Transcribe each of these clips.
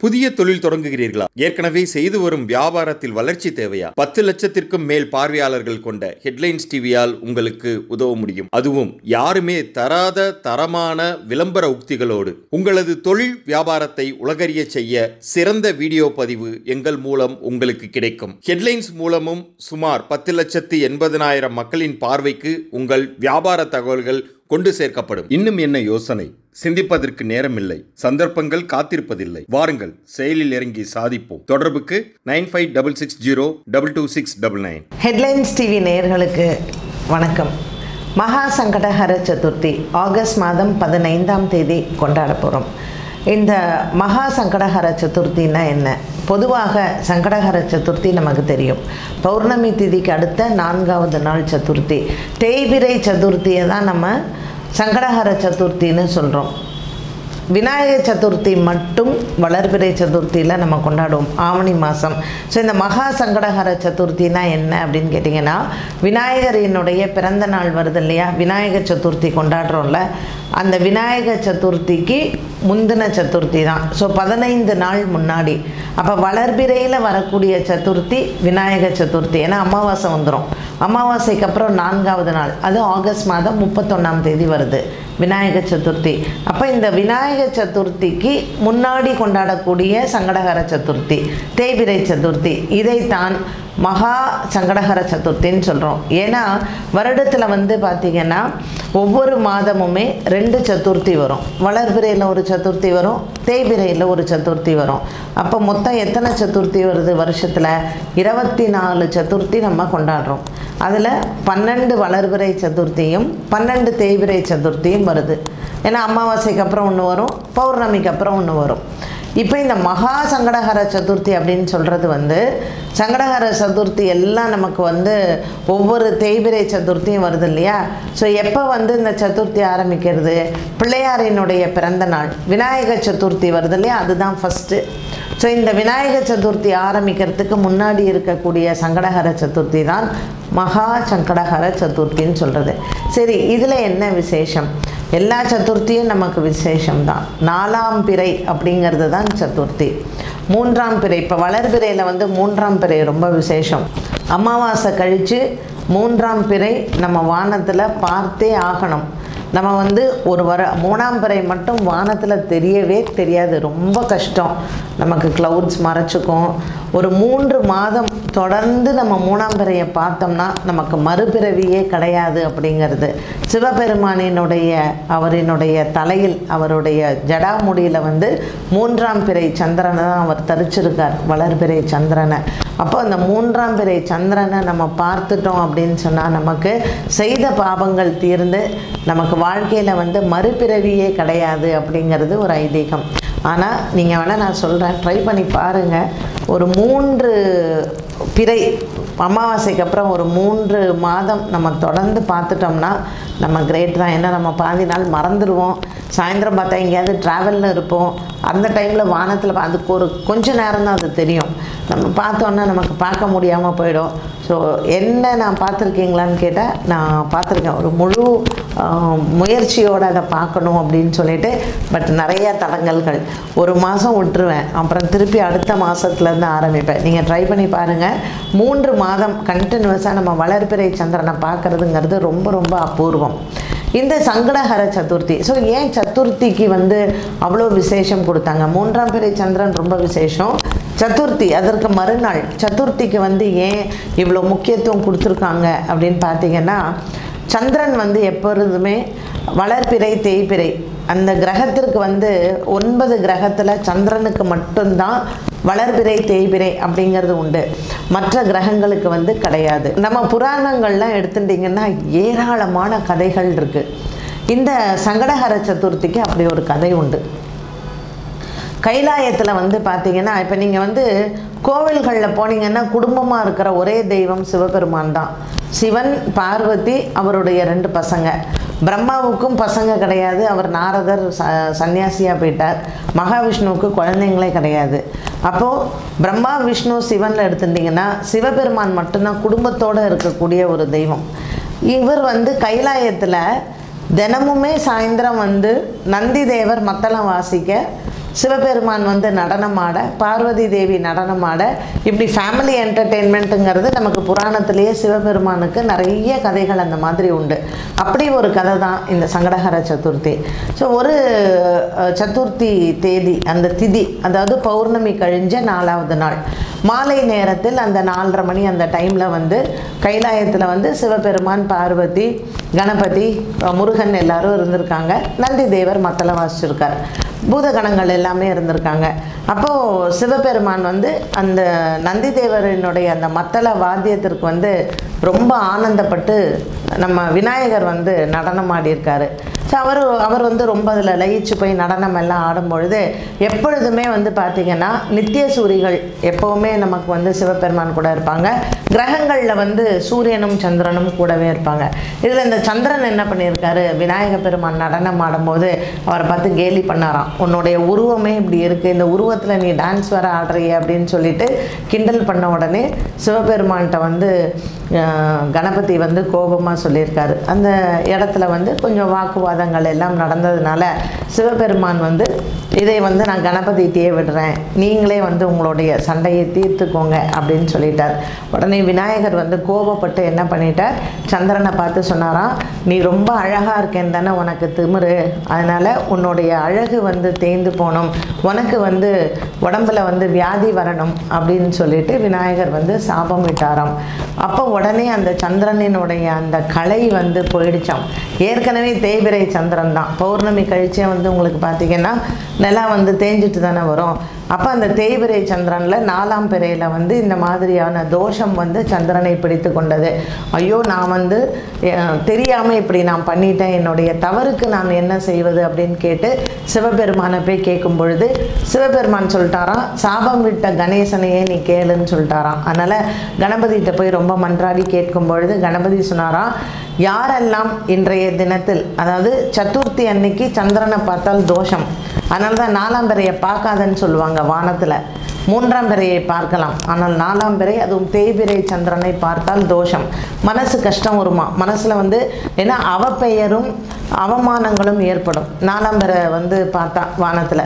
புதிய தொழில் தொடங்குகிறீர்களா? ஏற்கனவே செய்து வரும் வியாபாரத்தில் வளர்ச்சி தேவையா? 10 லட்சத்திற்கும் மேல் பார்வையாளர்கள் கொண்ட ஹெட்லைன்ஸ் டிவியால் உங்களுக்கு உதவ முடியும். அதுவும் யாருமே தராத தரமான விளம்பர உக்திகளோடு. உங்களது தொழில் வியாபாரத்தை உலகறிய செய்ய சிறந்த வீடியோ பதிவு எங்கள் மூலம் உங்களுக்கு கிடைக்கும். ஹெட்லைன்ஸ் மூலமும் சுமார் 10,80,000 மக்களின் பார்வைக்கு உங்கள் வியாபார தகவல்கள் கொண்டு சேர்க்கப்படும். இன்னும் என்ன யோசனை? சிந்திப்பதற்கு நேரமில்லை, சந்தர்ப்பங்கள் காத்திருப்பதில்லை. வாருங்கள், செயலில் இறங்கி சாதிப்போம். தொடர்புக்கு 9560222699. ஹெட்லைன்ஸ் டிவி நேயர்களுக்கு வணக்கம். மகா சங்கடஹர சதுர்த்தி ஆகஸ்ட் மாதம் 15ஆம் தேதி கொண்டாட போகிறோம். இந்த மகா சங்கடஹர சதுர்த்தின்னா என்ன? பொதுவாக சங்கடஹர சதுர்த்தி நமக்கு தெரியும். பௌர்ணமி திதிக்கு அடுத்த 4வது நாள் சதுர்த்தி. தேய்பிரை சதுர்த்தியை தான் நம்ம சங்கடஹர சதுர்த்தின்னு சொல்கிறோம். விநாயக சதுர்த்தி மட்டும் வளர்பிறை சதுர்த்தியில் நம்ம கொண்டாடுவோம், ஆவணி மாதம். ஸோ இந்த மகா சங்கடஹர சதுர்த்தினா என்ன அப்படின்னு கேட்டிங்கன்னா, விநாயகரினுடைய பிறந்த நாள் வருது இல்லையா, விநாயக சதுர்த்தி கொண்டாடுறோம்ல, அந்த விநாயக சதுர்த்திக்கு முந்தின சதுர்த்தி தான். ஸோ 15 நாள் முன்னாடி. அப்போ வளர்பிறையில் வரக்கூடிய சதுர்த்தி விநாயக சதுர்த்தி. ஏன்னா அமாவாசை வந்துடும். அமாவாசைக்கு அப்புறம் 4வது நாள், அது ஆகஸ்ட் மாதம் 31ஆம் தேதி வருது விநாயக சதுர்த்தி. அப்போ இந்த விநாயக சதுர்த்திக்கு முன்னாடி கொண்டாடக்கூடிய சங்கடஹர சதுர்த்தி, தேய்பிரை சதுர்த்தி, இதைத்தான் மகா சங்கடஹர சதுர்த்தின்னு சொல்கிறோம். ஏன்னா வருடத்தில் பார்த்திங்கன்னா ஒவ்வொரு மாதமுமே 2 சதுர்த்தி வரும். வளர்பிறையில் ஒரு சதுர்த்தி வரும், தேய்பிரையில் ஒரு சதுர்த்தி வரும். அப்போ மொத்தம் எத்தனை சதுர்த்தி வருது வருஷத்தில்? 24 சதுர்த்தி நம்ம கொண்டாடுறோம். அதில் 12 வளர்பிறை சதுர்த்தியும் 12 தேய்பிரை சதுர்த்தியும் வருது. ஏன்னா அமாவாசைக்கு அப்புறம் ஒன்று வரும், பௌர்ணமிக்கு அப்புறம் ஒன்று வரும். இப்போ இந்த மகா சங்கடஹர சதுர்த்தி அப்படின்னு சொல்கிறது சங்கடஹர சதுர்த்தி எல்லாம் நமக்கு ஒவ்வொரு தேய்பிரை சதுர்த்தியும் வருது இல்லையா. ஸோ எப்போ இந்த சதுர்த்தி ஆரம்பிக்கிறது? பிள்ளையாரினுடைய பிறந்த நாள் விநாயக சதுர்த்தி வருது இல்லையா, அதுதான் ஃபஸ்ட்டு. ஸோ இந்த விநாயக சதுர்த்தி ஆரம்பிக்கிறதுக்கு முன்னாடி இருக்கக்கூடிய சங்கடஹர சதுர்த்தி தான் மகா சங்கடஹர சதுர்த்தின்னு சொல்கிறது. சரி, இதில் என்ன விசேஷம்? எல்லா சதுர்த்தியும் நமக்கு விசேஷம்தான். 4ஆம் பிறை அப்படிங்கிறது தான் சதுர்த்தி. 3ஆம் பிறை, இப்போ வளர்பிறையில் 3ஆம் பிறை ரொம்ப விசேஷம். அமாவாசை கழித்து 3ஆம் பிறை நம்ம வானத்தில் பார்த்தே ஆகணும். நம்ம ஒரு 3ஆம் பிறை மட்டும் வானத்தில் தெரியவே தெரியாது, ரொம்ப கஷ்டம். நமக்கு க்ளவுட்ஸ் மறைச்சிக்கும். ஒரு 3 மாதம் தொடர்ந்து நம்ம 3ஆம் பிறையை பார்த்தோம்னா நமக்கு மறுபிறவியே கிடையாது அப்படிங்கிறது. அவரினுடைய தலையில், அவருடைய ஜடாமுடியில் 3ஆம் பிறை சந்திரனை தான் அவர் தரிச்சிருக்கார், வளர்பிறை சந்திரனை. அப்போ அந்த 3ஆம் பிறை சந்திரனை நம்ம பார்த்துட்டோம் அப்படின்னு சொன்னால் நமக்கு செய்த பாவங்கள் தீர்ந்து நமக்கு வாழ்க்கையில் மறுபிறவியே கிடையாது அப்படிங்கிறது ஒரு ஐதீகம். ஆனால் நீங்கள் வேணால் நான் சொல்கிறேன், ட்ரை பண்ணி பாருங்கள். ஒரு 3 பிறை அமாவாசைக்கு அப்புறம் ஒரு 3 மாதம் நம்ம தொடர்ந்து பார்த்துட்டோம்னா நம்ம கிரேட் தான். ஏன்னா நம்ம பாதி நாள் மறந்துடுவோம். சாயந்தரம் பார்த்தா எங்கேயாவது ட்ராவலில் இருப்போம். அந்த டைமில் வானத்தில் அதுக்கு ஒரு கொஞ்ச நேரம் தான் அது தெரியும். நம்ம பார்த்தோன்னா நமக்கு பார்க்க முடியாமல் போயிடும். ஸோ என்ன நான் பார்த்துருக்கீங்களான்னு கேட்டால் நான் பார்த்துருக்கேன். ஒரு முழு முயற்சியோடு அதை பார்க்கணும் அப்படின்னு சொல்லிட்டு. பட் நிறைய தடங்கல்கள். ஒரு மாதம் விட்டுருவேன், அப்புறம் திருப்பி அடுத்த மாதத்துலேருந்து ஆரம்பிப்பேன். நீங்கள் ட்ரை பண்ணி பாருங்கள். 3 மாதம் கண்டினியூஸாக நம்ம வளர்பிறை சந்திரனை பார்க்குறதுங்கிறது ரொம்ப ரொம்ப அபூர்வம். இந்த சங்கடஹர சதுர்த்தி, ஸோ ஏன் சதுர்த்திக்கு அவ்வளோ விசேஷம் கொடுத்தாங்க? 3ஆம் பிறை சந்திரன் ரொம்ப விசேஷம். சதுர்த்தி அதற்கு மறுநாள் சதுர்த்திக்கு ஏன் இவ்வளோ முக்கியத்துவம் கொடுத்துருக்காங்க அப்படின்னு பார்த்தீங்கன்னா, சந்திரன் எப்பொழுதுமே வளர்பிறை தேய்பிறை அந்த கிரகத்திற்கு 9 கிரகத்தில் சந்திரனுக்கு மட்டும்தான் வளர்பிறை தேய்பிறை அப்படிங்கிறது உண்டு. மற்ற கிரகங்களுக்கு கிடையாது. நம்ம புராணங்கள்லாம் எடுத்துட்டிங்கன்னா ஏராளமான கதைகள் இருக்குது. இந்த சங்கடஹர சதுர்த்திக்கு அப்படி ஒரு கதை உண்டு. கைலாயத்தில் பார்த்தீங்கன்னா, இப்போ நீங்கள் கோவில்களில் போனீங்கன்னா குடும்பமாக இருக்கிற ஒரே தெய்வம் சிவபெருமான் தான். சிவன், பார்வதி, அவருடைய 2 பசங்க. பிரம்மாவுக்கும் பசங்க கிடையாது, அவர் நாரதர் சன்னியாசியாக போயிட்டார். மகாவிஷ்ணுவுக்கு குழந்தைங்களே கிடையாது. அப்போது பிரம்மா, விஷ்ணு, சிவனில் எடுத்துட்டிங்கன்னா சிவபெருமான் மட்டும்தான் குடும்பத்தோடு இருக்கக்கூடிய ஒரு தெய்வம். இவர் கைலாயத்தில் தினமுமே சாயந்தரம் நந்தி தேவர் மத்தளம் வாசிக்க சிவபெருமான் வந்து நடனமாட, பார்வதி தேவி நடனமாட, இப்படி ஃபேமிலி என்டர்டெயின்மெண்ட்டுங்கிறது நமக்கு புராணத்திலேயே சிவபெருமானுக்கு நிறைய கதைகள் அந்த மாதிரி உண்டு. அப்படி ஒரு கதை தான் இந்த சங்கடஹர சதுர்த்தி. ஸோ ஒரு சதுர்த்தி தேதி, அந்த திதி, அதாவது பௌர்ணமி கழிஞ்ச 4வது நாள் மாலை நேரத்தில் அந்த 4:30 மணி அந்த டைமில் வந்து கைலாயத்தில் வந்து சிவபெருமான், பார்வதி, கணபதி, முருகன் எல்லாரும் இருந்திருக்காங்க. நந்தி தேவர் மத்தளம் வாசிச்சிருக்கார். பூதகணங்கள் எல்லாமே இருந்திருக்காங்க. அப்போது சிவபெருமான் வந்து அந்த நந்தி தேவரினுடைய அந்த மத்தள வாத்தியத்திற்கு வந்து ரொம்ப ஆனந்தப்பட்டு நம்ம விநாயகர் வந்து நடனம் ஆடியிருக்காரு. ஸோ அவர் வந்து ரொம்ப அதில் லயிச்சு போய் நடனம் எல்லாம் ஆடும்பொழுது எப்பொழுதுமே வந்து பார்த்திங்கன்னா நித்திய சூரிகள் எப்போவுமே நமக்கு வந்து சிவபெருமான் கூட இருப்பாங்க. கிரகங்களில் வந்து சூரியனும் சந்திரனும் கூடவே இருப்பாங்க. இதில் இந்த சந்திரன் என்ன பண்ணியிருக்காரு, விநாயக பெருமான் நடனம் ஆடும்போது அவரை பார்த்து கேலி பண்ணாராம். உன்னுடைய உருவமே இப்படி இருக்குது, இந்த உருவத்தில் நீ டான்ஸ் வர ஆடுறிய அப்படின்னு சொல்லிட்டு கிண்டல் பண்ண உடனே சிவபெருமான்கிட்ட வந்து கணபதி வந்து கோபமாக சொல்லியிருக்காரு. அந்த இடத்துல வந்து கொஞ்சம் வாக்குவாதங்கள் எல்லாம் நடந்ததுனால சிவபெருமான் வந்து இதை வந்து நான் கணபதிகிட்டே விடுறேன், நீங்களே வந்து உங்களுடைய சண்டையை தீர்த்துக்கோங்க அப்படின்னு சொல்லிட்டார். உடனே விநாயகர் வந்து கோபப்பட்டு என்ன பண்ணிட்டார், சந்திரனை பார்த்து சொன்னாராம், நீ ரொம்ப அழகாக இருக்கேன்னு தானே உனக்கு திமிரு, அதனால் உன்னுடைய அழகு வந்து தேய்ந்து போகணும், உனக்கு வந்து உடம்பில் வந்து வியாதி வரணும் அப்படின்னு சொல்லிட்டு விநாயகர் வந்து சாபம் விட்டாராம். அப்போ உடனே அந்த சந்திரனினுடைய அந்த கலை வந்து போயிடுச்சாம். ஏற்கனவே தேய்பிரை சந்திரன் தான், பௌர்ணமி கழிச்சே வந்து உங்களுக்கு பார்த்திங்கன்னா நிலா வந்து தேஞ்சிட்டு தானே வரும். அப்போ அந்த தேய்பிரை சந்திரனில் 4ஆம் பிறையில் வந்து இந்த மாதிரியான தோஷம் வந்து சந்திரனை பிடித்து கொண்டது. ஐயோ, நான் வந்து தெரியாமல் இப்படி நான் பண்ணிட்டேன், என்னுடைய தவறுக்கு நான் என்ன செய்வது அப்படின்னு கேட்டு சிவபெருமானை போய் கேட்கும் பொழுது சிவபெருமான் சொல்லிட்டாராம், சாபம் விட்ட கணேசனையே நீ கேளுன்னு சொல்லிட்டாராம். அதனால் கணபதிகிட்ட போய் ரொம்ப மன்றாடி கேட்கும் பொழுது கணபதி சொன்னாராம், யாரெல்லாம் இன்றைய தினத்தில், அதாவது சதுர்த்தி அன்னைக்கு சந்திரனை பார்த்தால் தோஷம், அதனால தான் 4ஆம் பிறையை பார்க்காதன்னு சொல்லுவாங்க. வானத்தில் 3ஆம் பிறையை பார்க்கலாம், ஆனால் 4ஆம் பிறை அதுவும் தேய்பிரை சந்திரனை பார்த்தால் தோஷம், மனசு கஷ்டம் வருமா, மனசில் வந்து ஏன்னா அவப்பெயரும் அவமானங்களும் ஏற்படும் 4ஆம் பிறை வந்து பார்த்தா வானத்தில்.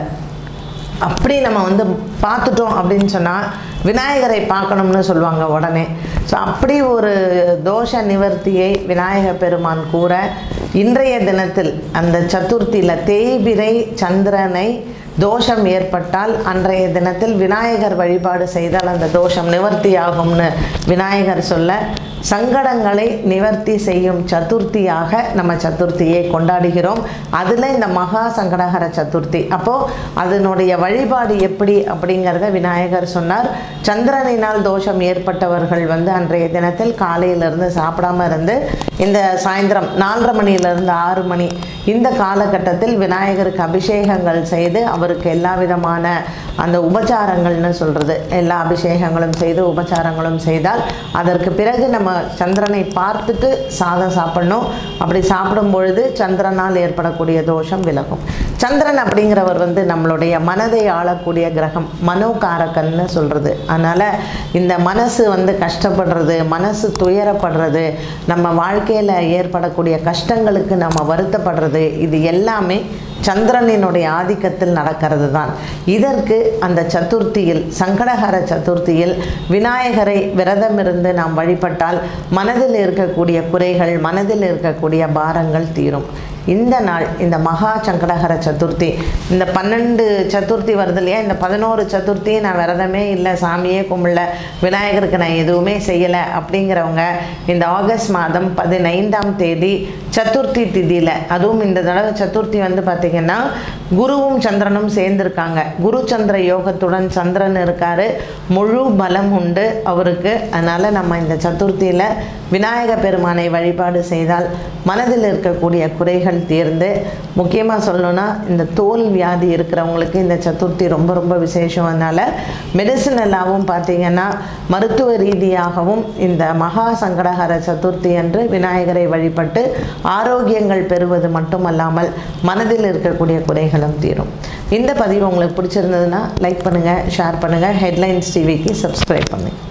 அப்படி நம்ம வந்து பார்த்துட்டோம் அப்படின்னு சொன்னால் விநாயகரை பார்க்கணும்னு சொல்லுவாங்க உடனே. ஸோ அப்படி ஒரு தோஷ நிவர்த்தியை விநாயக பெருமான் கூற இன்றைய தினத்தில் அந்த சதுர்த்தியில் தேய்பிரை சந்திரனை தோஷம் ஏற்பட்டால் அன்றைய தினத்தில் விநாயகர் வழிபாடு செய்தால் அந்த தோஷம் நிவர்த்தி ஆகும்னு விநாயகர் சொல்ல, சங்கடங்களை நிவர்த்தி செய்யும் சதுர்த்தியாக நம்ம சதுர்த்தியை கொண்டாடுகிறோம். அதில் இந்த மகா சங்கடஹர சதுர்த்தி. அப்போது அதனுடைய வழிபாடு எப்படி அப்படிங்கிறத விநாயகர் சொன்னார். சந்திரனினால் தோஷம் ஏற்பட்டவர்கள் வந்து அன்றைய தினத்தில் காலையிலிருந்து சாப்பிடாம இருந்து இந்த சாயந்தரம் 4:30 மணியிலிருந்து 6 மணி இந்த காலகட்டத்தில் விநாயகருக்கு அபிஷேகங்கள் செய்து அவருக்கு எல்லா விதமான அந்த உபச்சாரங்கள்னு சொல்கிறது, எல்லா அபிஷேகங்களும் செய்து உபச்சாரங்களும் செய்தால் அதற்கு பிறகு நம்ம சந்திரனை பார்த்துட்டு சாதம் சாப்பிடணும். அப்படி சாப்பிடும் பொழுது சந்திரனால் ஏற்படக்கூடிய தோஷம் விலகும். சந்திரன் அப்படிங்கிறவர் வந்து நம்மளுடைய மனதை ஆளக்கூடிய கிரகம், மனோகாரகன்னு சொல்கிறது. அதனால் இந்த மனசு வந்து கஷ்டப்படுறது, மனசு துயரப்படுறது, நம்ம வாழ்க்கையில் ஏற்படக்கூடிய கஷ்டங்களுக்கு நம்ம வருத்தப்படுறது, இது எல்லாமே சந்திரனினுடைய ஆதிக்கத்தில் நடக்கிறது தான். இதற்கு அந்த சதுர்த்தியில், சங்கடஹர சதுர்த்தியில் விநாயகரை விரதமிருந்து நாம் வழிபட்டால் மனதில் இருக்கக்கூடிய குறைகள், மனதில் இருக்கக்கூடிய பாரங்கள் தீரும். இந்த நாள், இந்த மகா சங்கடஹர சதுர்த்தி, இந்த 12 சதுர்த்தி வருது இல்லையா, இந்த 11 சதுர்த்தி நான் விரதமே இல்லை, சாமியே கும்பிடல, விநாயகருக்கு நான் எதுவுமே செய்யலை அப்படிங்கிறவங்க இந்த ஆகஸ்ட் மாதம் 15ஆம் தேதி சதுர்த்தி திதியில், அதுவும் இந்த தடவை சதுர்த்தி வந்து பார்த்திங்கன்னா குருவும் சந்திரனும் சேர்ந்துருக்காங்க. குரு சந்திர யோகத்துடன் சந்திரன் இருக்கார், முழு பலம் உண்டு அவருக்கு. அதனால் நம்ம இந்த சதுர்த்தியில் விநாயக பெருமானை வழிபாடு செய்தால் மனதில் இருக்கக்கூடிய குறைகள் தீர்ந்து, முக்கியமாக சொல்லணும்னா இந்த தோல் வியாதி இருக்கிறவங்களுக்கு இந்த சதுர்த்தி ரொம்ப ரொம்ப விசேஷம். அதனால் மெடிசினலாகவும் பார்த்திங்கன்னா மருத்துவ ரீதியாகவும் இந்த மகா சங்கடஹர சதுர்த்தி அன்று விநாயகரை வழிபட்டு ஆரோக்கியங்கள் பெறுவது மட்டுமல்லாமல் மனதில் இருக்கக்கூடிய குறைகளும் தீரும். இந்த பதிவு உங்களுக்கு பிடிச்சிருந்ததுன்னா லைக் பண்ணுங்கள், ஷேர் பண்ணுங்கள், ஹெட்லைன்ஸ் டிவிக்கு சப்ஸ்கிரைப் பண்ணுங்கள்.